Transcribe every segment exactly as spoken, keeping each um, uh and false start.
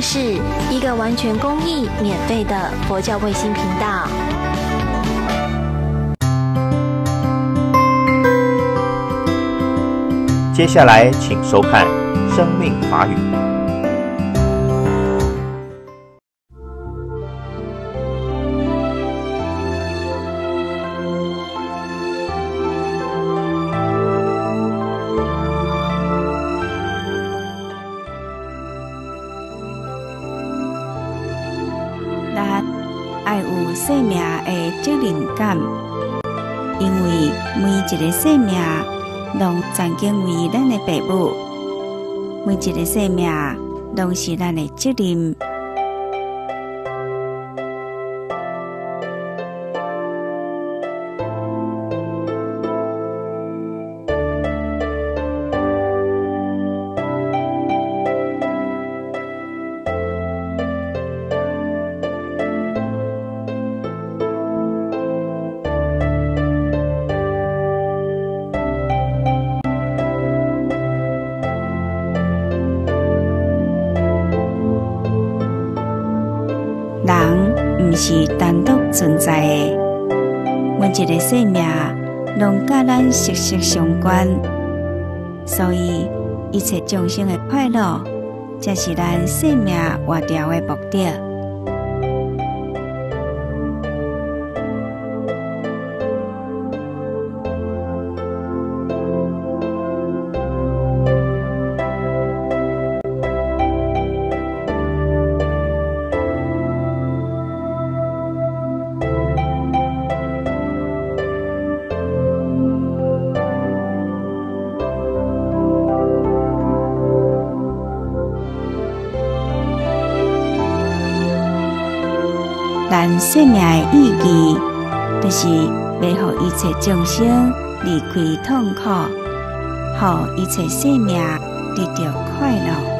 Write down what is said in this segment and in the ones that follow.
事，一个完全公益、免费的佛教卫星频道。 接下来，请收看《生命法语》。 咱爱有生命的责任感，因为每一个生命拢曾经为咱的父母，每一个生命拢是咱的责任。人毋是单独存在的，每一个生命拢甲咱息息相关，所以一切众生的快乐，才是咱生命活着的目的。咱生命的意义，就是要互一切众生离开痛苦，互一切生命得到快乐。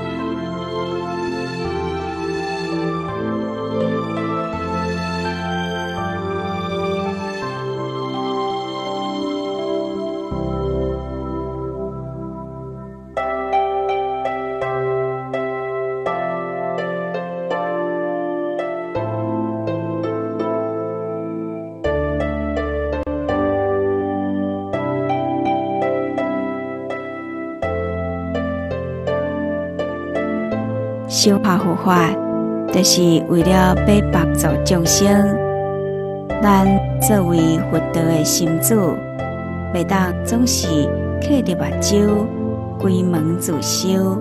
修法护法，就是为了要帮助众生。咱作为佛道的心主，袂当总是刻着目睭，关门自修。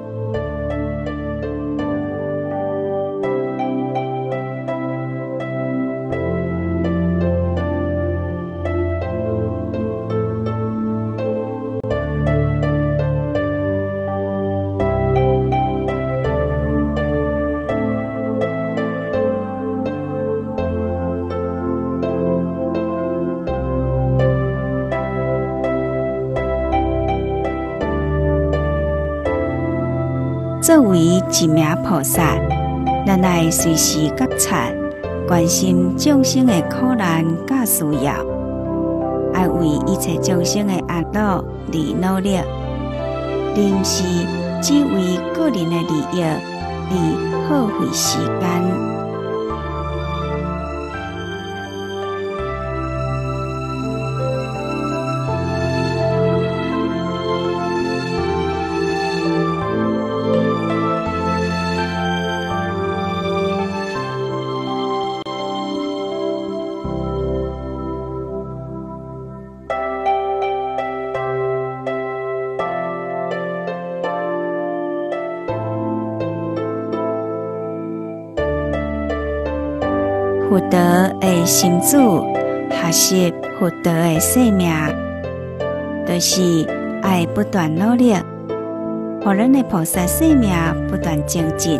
作为一名菩萨，咱爱随时觉察、关心众生的苦难甲需要，爱为一切众生的安乐而努力，而毋是只为个人的利益而耗费时间。佛道的心主，学习佛道的生命，就是爱不断努力，互咱的菩萨生命不断精进。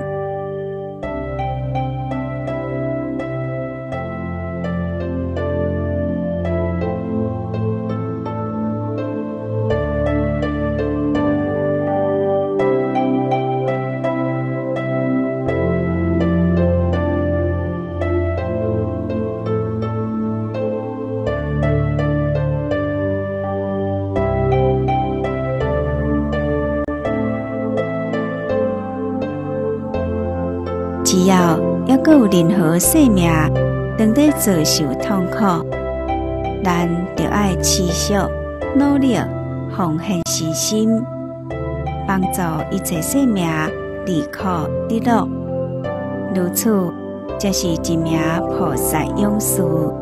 只要抑阁有任何生命当在遭受痛苦，咱就爱持续努力，奉献牺牲，帮助一切生命离苦得乐。如此，就是一名菩萨勇士。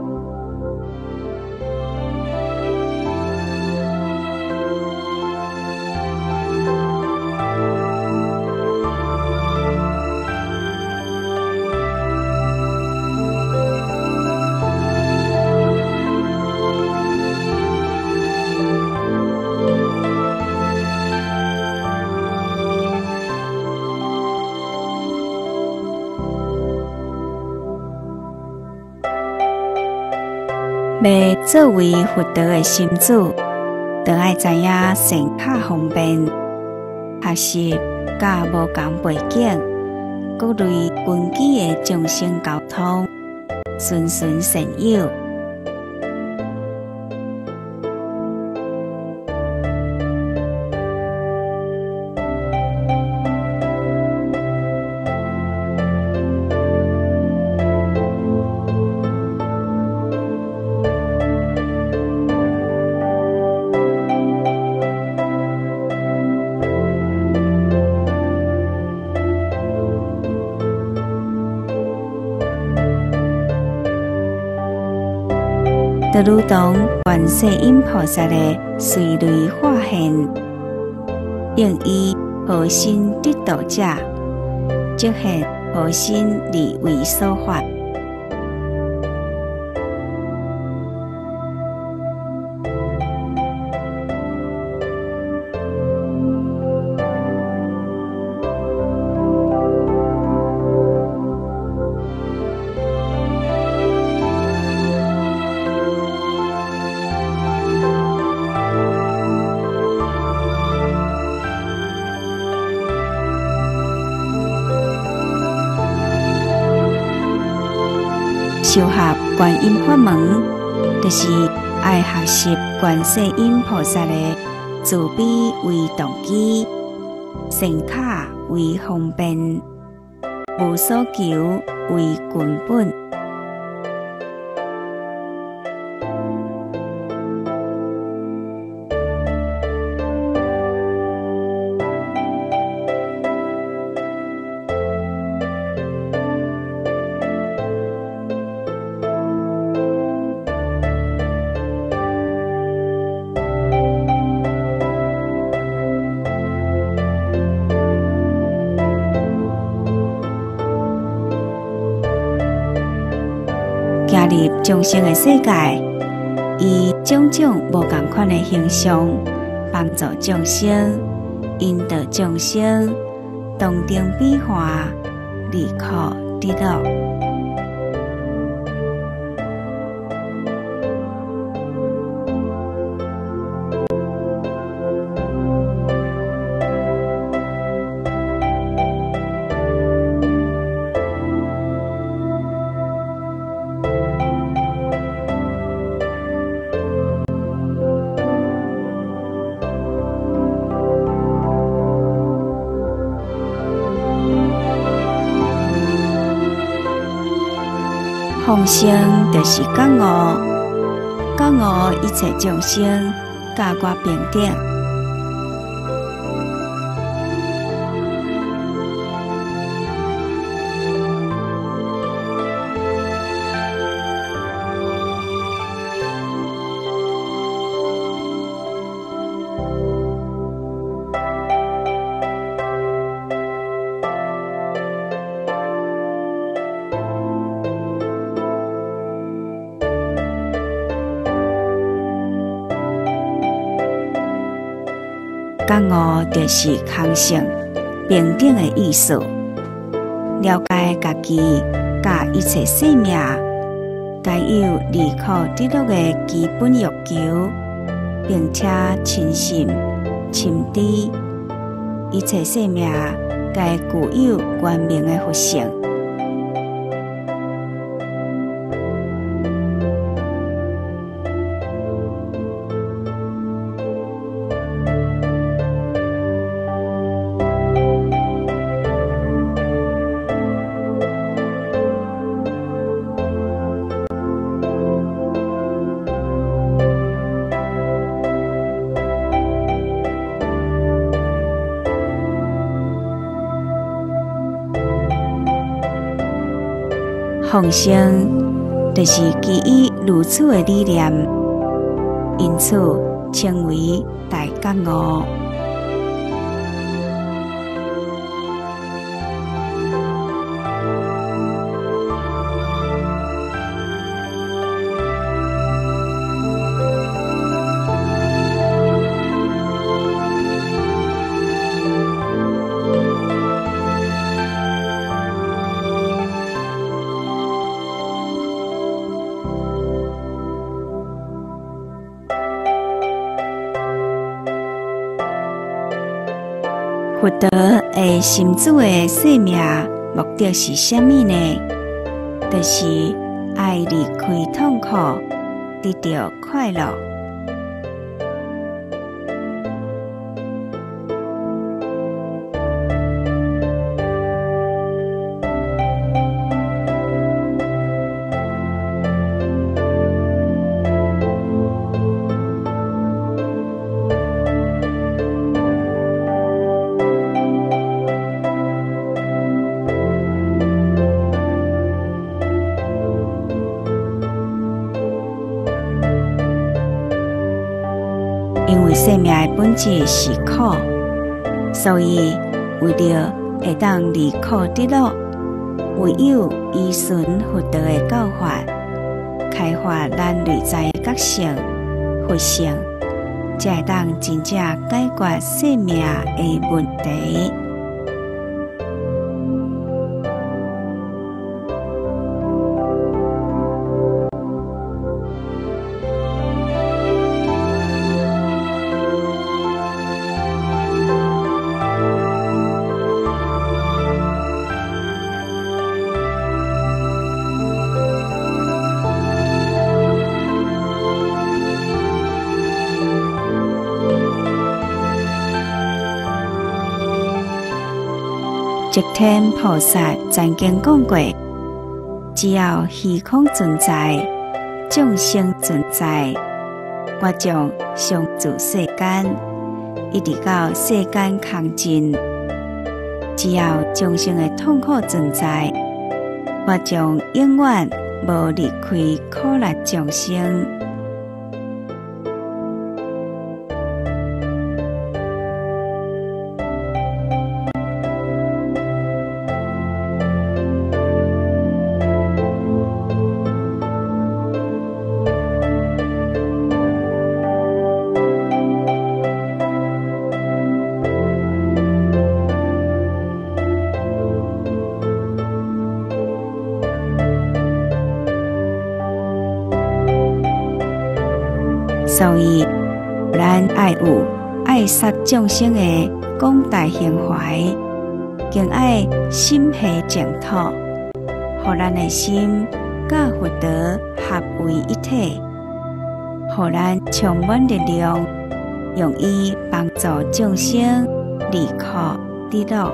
要作为佛道的心主，就爱知影善巧方便，学习甲无共背景、各类根基的众生交通，循循善诱。就如同观世音菩萨的随类化现，用以何心得道者，即现何心而为所发。修学观音法门，就是爱学习观世音菩萨的慈悲为动机，善巧为方便，无所求为根本。行入众生的世界，以种种无同款的形象，帮助众生，引导众生，同定变化，离苦得乐。放生就是觉悟，觉悟一切众生，甲我平等。觉悟就是空性平等的意思，了解家己甲一切生命该有离苦得乐的基本欲求，并且亲信深知一切生命该具有光明的佛性。 丰盛就是基于如此的理念，因此称为大觉悟。佛陀的心主的生命目的是什么呢？就是爱离开痛苦，得到快乐。因为生命的本质是苦，所以为了会当离苦得乐，唯有依循佛陀的教法，开发咱内在的觉性、佛性，才会当真正解决生命的问题。寂天菩萨曾经讲过，只要虚空存在，众生存在，我将常住世间，一直到世间空尽。只要众生的痛苦存在，我将永远无离开苦难众生。所以，咱爱有爱杀众生的广大胸怀，更爱心系净土，互咱的心甲佛陀合为一体，互咱充满力量，用以帮助众生离苦得乐。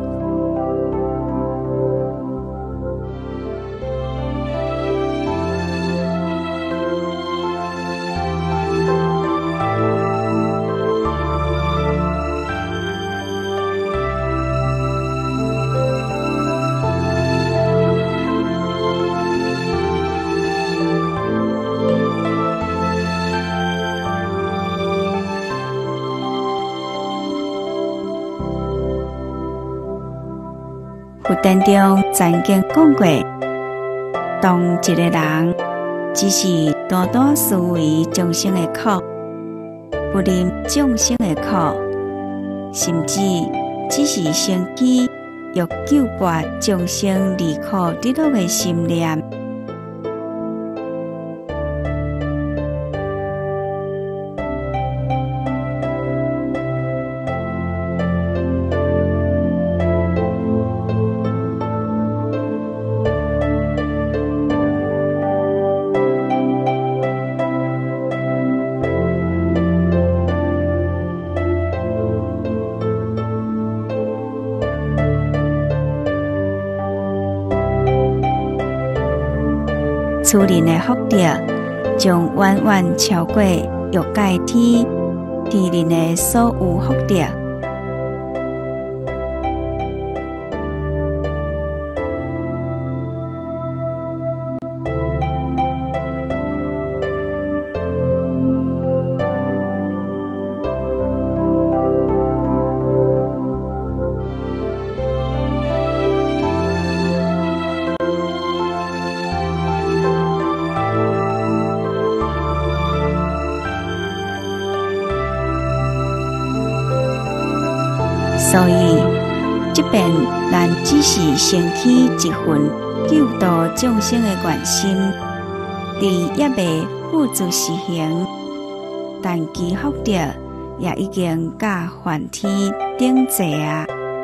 佛典中曾经讲过，当一个人只是单单思维众生的苦，不念众生的苦，甚至只是生起欲救拔众生离苦得乐的心念，此人的福德将远远超过欲界天天人的所有福德。 所以，即便咱只是升起一份救度众生的愿心，伫也未付诸实行，但其福德也已经甲梵天顶座啊！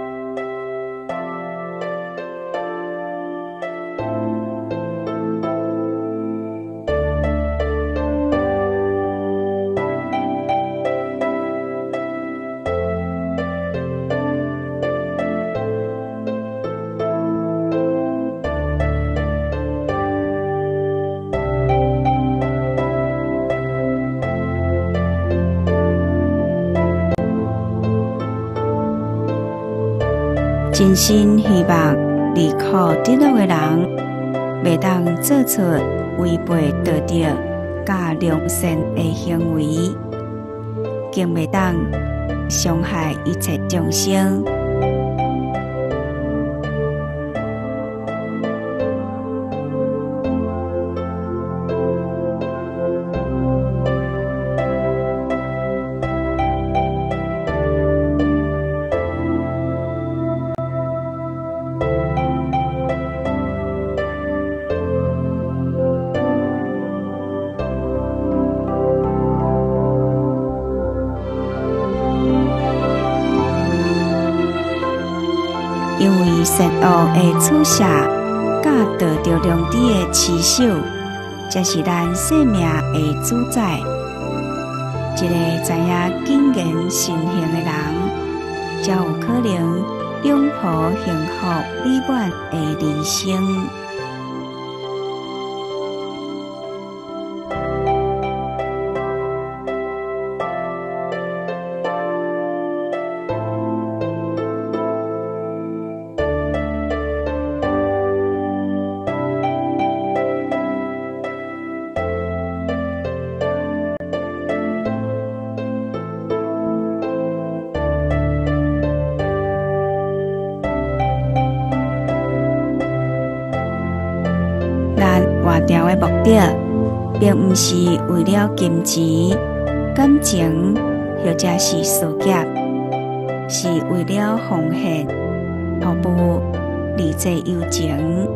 真心希望离苦得乐的人，袂当做出违背道德、甲良善的行为，更袂当伤害一切众生。因为善恶的取舍，甲道德良知的持守，才是咱生命的主宰。一个知影谨言慎行的人，才有可能拥抱幸福美满的人生。活着的目的，并不是为了金钱、感情或者是事业，是为了奉献、服务、理济友情。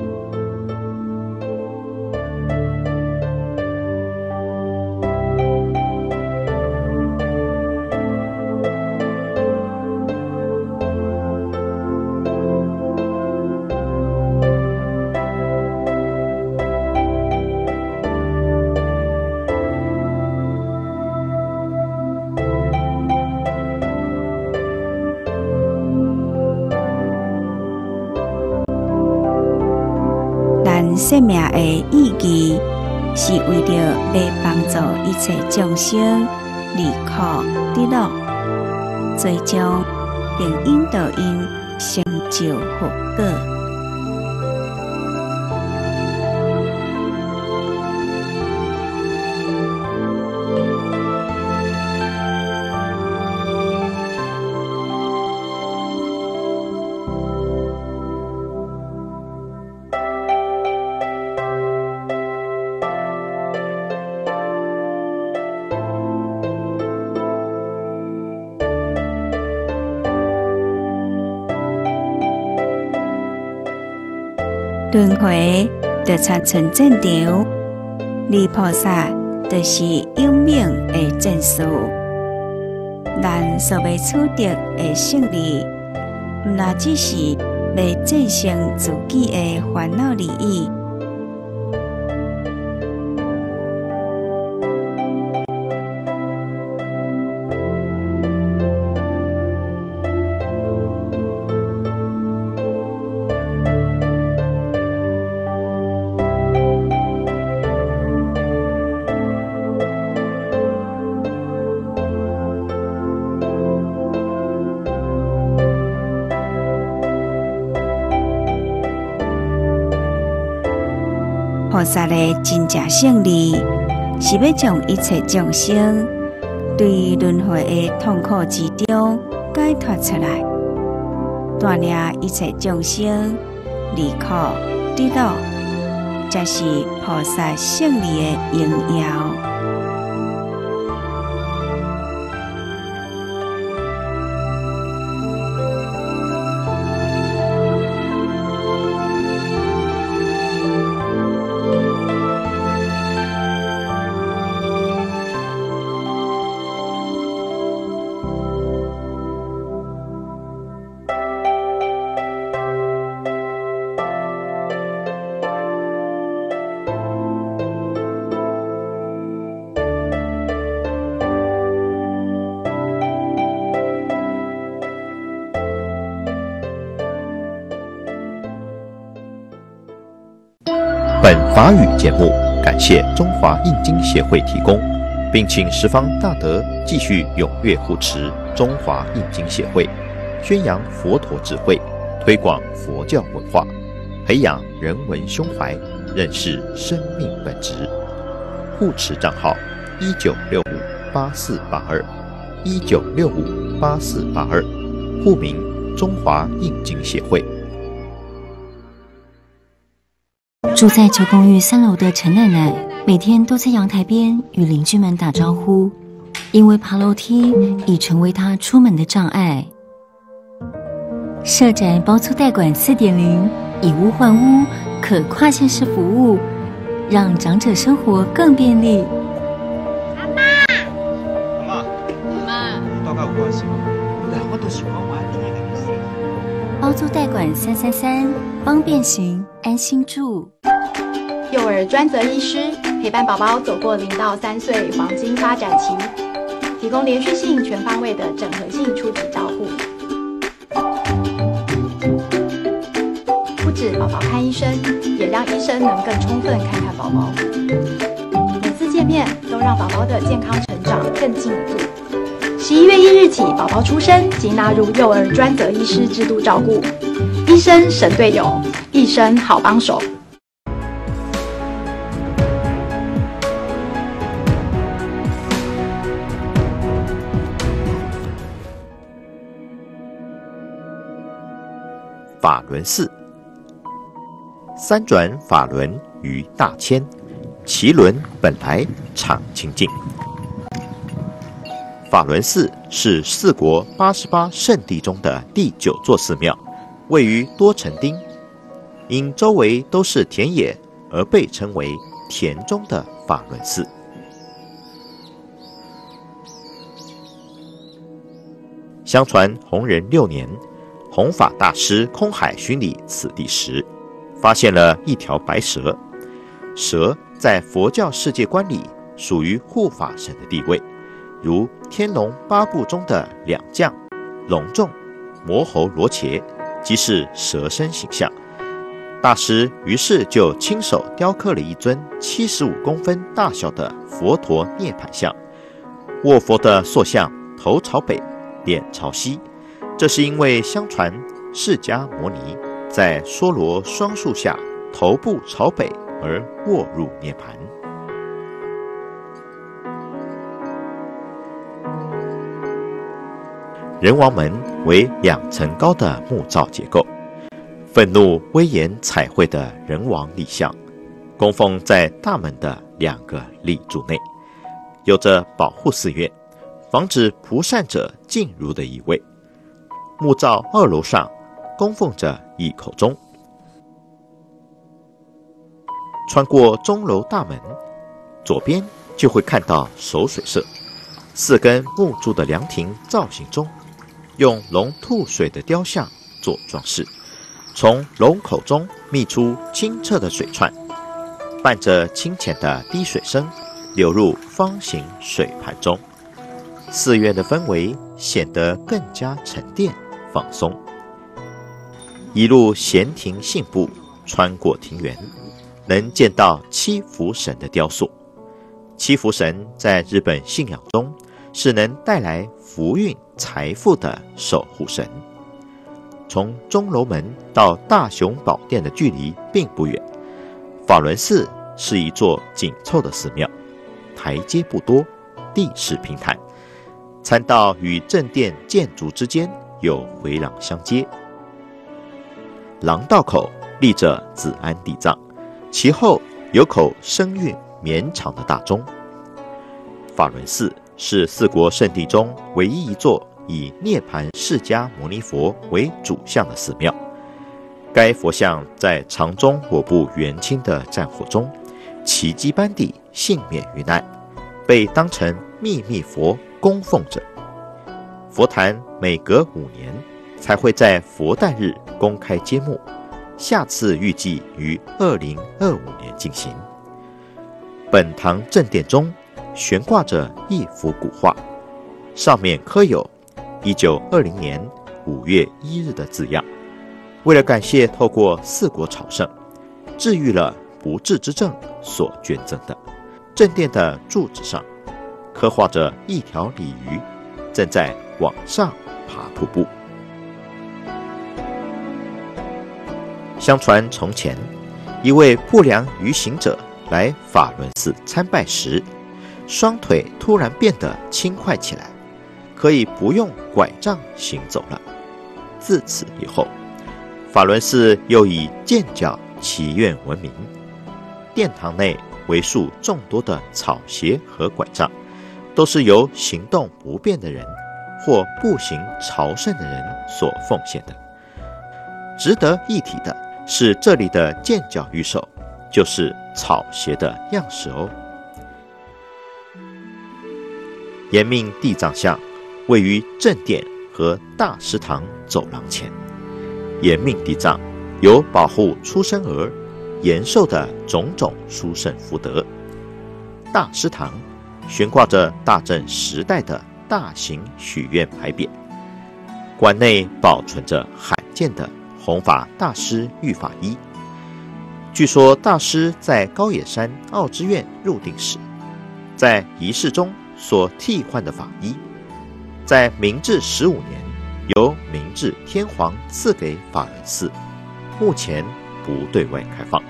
生命的意义，是为了要帮助一切众生离苦得乐，最终并引导因成就佛果。轮回就参像战场，离菩萨就是有名的战士。咱所要取得的胜利，毋那只是要战胜自己的烦恼利益。菩萨的真正胜利，是要将一切众生对轮回的痛苦之中解脱出来，带领一切众生离苦得乐，这是菩萨胜利的荣耀。 本法语节目感谢中华印经协会提供，并请十方大德继续踊跃护持中华印经协会，宣扬佛陀智慧，推广佛教文化，培养人文胸怀，认识生命本质。护持账号一九六五八四八二一九六五八四八二，户名中华印经协会。 住在旧公寓三楼的陈奶奶，每天都在阳台边与邻居们打招呼，因为爬楼梯已成为她出门的障碍。社宅包租代管 四点零， 以屋换屋，可跨县市服务，让长者生活更便利。 阿妈，阿妈，阿妈，你大概有关系吗？来，我都喜欢玩另一个游戏。 包租代管三三三，方便行，安心住。 幼儿专责医师陪伴宝宝走过零到三岁黄金发展期，提供连续性、全方位的整合性初级照护。不止宝宝看医生，也让医生能更充分看看宝宝。每次见面都让宝宝的健康成长更进一步。十一月一日起，宝宝出生即纳入幼儿专责医师制度照顾，医生神队友，一生好帮手。 法轮寺，三转法轮于大千，其轮本来常清净。法轮寺是四国八十八圣地中的第九座寺庙，位于多城町，因周围都是田野而被称为田中的法轮寺。相传弘仁六年，弘法大师空海巡礼此地时，发现了一条白蛇。蛇在佛教世界观里属于护法神的地位，如《天龙八部》中的两将龙仲、魔猴罗伽即是蛇身形象。大师于是就亲手雕刻了一尊七十五公分大小的佛陀涅盘像，卧佛的塑像头朝北，脸朝西。这是因为相传释迦牟尼在娑罗双树下头部朝北而卧入涅盘。人王门为两层高的木造结构，愤怒威严彩绘的人王立像供奉在大门的两个立柱内，有着保护寺院、防止蒲善者进入的意味。木造二楼上供奉着一口钟，穿过钟楼大门，左边就会看到守水社，四根木柱的凉亭造型中，用龙吐水的雕像做装饰，从龙口中泌出清澈的水串，伴着清浅的滴水声流入方形水盘中，寺院的氛围显得更加沉淀放松。一路闲庭信步，穿过庭园，能见到七福神的雕塑。七福神在日本信仰中是能带来福运财富的守护神。从钟楼门到大雄宝殿的距离并不远。法轮寺是一座紧凑的寺庙，台阶不多，地势平坦，参道与正殿建筑之间有回廊相接，廊道口立着子安地藏，其后有口声韵绵长的大钟。法轮寺是四国圣地中唯一一座以涅盘释迦牟尼佛为主像的寺庙。该佛像在长宗我部元清的战火中奇迹般地幸免于难，被当成秘密佛供奉着。佛坛每隔五年才会在佛诞日公开揭幕，下次预计于二零二五年进行。本堂正殿中悬挂着一幅古画，上面刻有一九二零年五月一日的字样。为了感谢透过四国朝圣治愈了不治之症所捐赠的。正殿的柱子上刻画着一条鲤鱼正在往上爬瀑布。相传从前，一位不良鱼行者来法轮寺参拜时，双腿突然变得轻快起来，可以不用拐杖行走了。自此以后，法轮寺又以建教祈愿闻名，殿堂内为数众多的草鞋和拐杖，都是由行动不便的人或步行朝圣的人所奉献的。值得一提的是，这里的建教玉手就是草鞋的样式哦。延命地藏像位于正殿和大师堂走廊前。延命地藏有保护出生儿延寿的种种殊胜福德。大师堂悬挂着大正时代的大型许愿牌匾，馆内保存着罕见的弘法大师御法衣。据说大师在高野山奥之院入定时，在仪式中所替换的法衣，在明治十五年由明治天皇赐给法轮寺，目前不对外开放。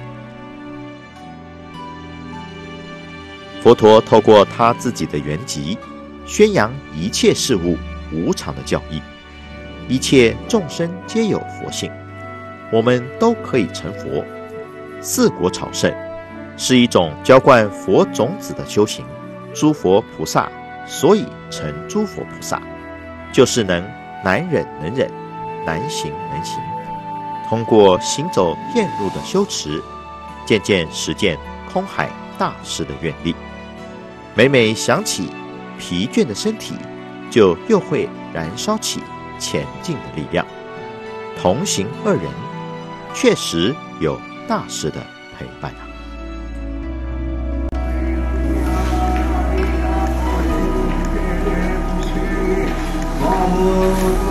佛陀透过他自己的原籍，宣扬一切事物无常的教义，一切众生皆有佛性，我们都可以成佛。四果朝圣是一种浇灌佛种子的修行，诸佛菩萨所以成诸佛菩萨，就是能难忍能忍，难行能行，通过行走遍路的修持，渐渐实践空海大师的愿力。每每想起，疲倦的身体就又会燃烧起前进的力量。同行二人确实有大师的陪伴啊。